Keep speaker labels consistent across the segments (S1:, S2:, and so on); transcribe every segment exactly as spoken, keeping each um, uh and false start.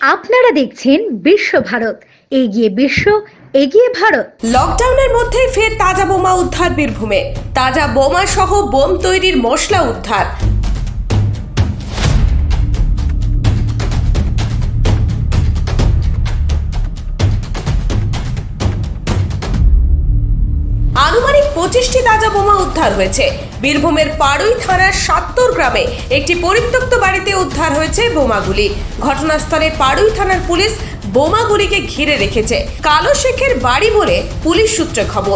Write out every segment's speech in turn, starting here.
S1: আপনারা দেখছেন বিশ্ব ভারত, এগিয়ে বিশ্ব, এগিয়ে ভারত।
S2: লকডাউনের মধ্যেই ফের তাজা বোমা উদ্ধার বীরভূমে। তাজা বোমা সহ বোম তৈরির মশলা উদ্ধার। আনুমানিক পঁচিশটি তাজা বোমা উদ্ধার হয়েছে। বীরভূমের পাড়ুই থানার সাত্তর গ্রামে একটি পরিত্যক্ত বাড়িতে উদ্ধার হয়েছে বোমাগুলি। ঘটনাস্থলে পাড়ুই থানার পুলিশ বোমাগুলিকে ঘিরে রেখেছে। কালো শেখের বাড়ি বলে পুলিশ সূত্রে খবর।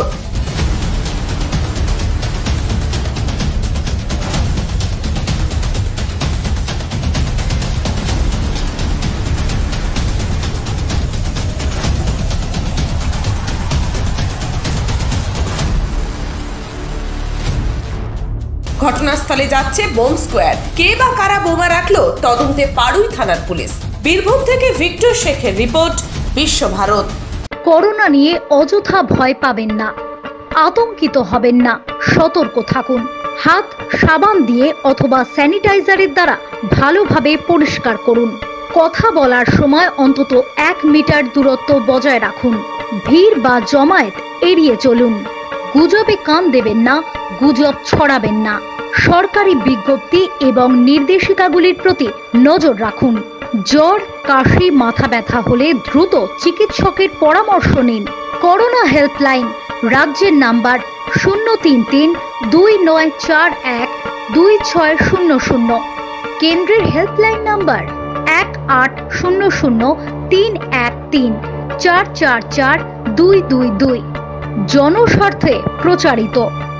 S2: ঘটনাস্থলে যাচ্ছে বোম স্কোয়াড। কে বা কারা বোমা রাখলো তদন্তে পাড়ুই থানার পুলিশ। বীরভূম থেকে ভিক্টর শেখের রিপোর্ট, বিশ্ব ভারত।
S1: করোনা নিয়ে অযথা ভয় পাবেন না, আতঙ্কিত হবেন না, সতর্ক থাকুন। হাত সাবান দিয়ে অথবা স্যানিটাইজারের দ্বারা ভালোভাবে পরিষ্কার করুন। কথা বলার সময় অন্তত এক মিটার দূরত্ব বজায় রাখুন। ভিড় বা জমায়েত এড়িয়ে চলুন। গুজবে কান দেবেন না, গুজব ছড়াবেন না। সরকারি বিজ্ঞপ্তি এবং নির্দেশিকাগুলির প্রতি নজর রাখুন। জ্বর, কাশি, মাথা ব্যথা হলে দ্রুত চিকিৎসকের পরামর্শ নিন। করোনা হেল্পলাইন রাজ্যের নাম্বার শূন্য তিন তিন দুই নয় চার এক দুই ছয় শূন্য শূন্য। কেন্দ্রের হেল্পলাইন নাম্বার এক আট শূন্য শূন্য তিন এক তিন চার চার চার দুই দুই দুই। জনস্বার্থে প্রচারিত।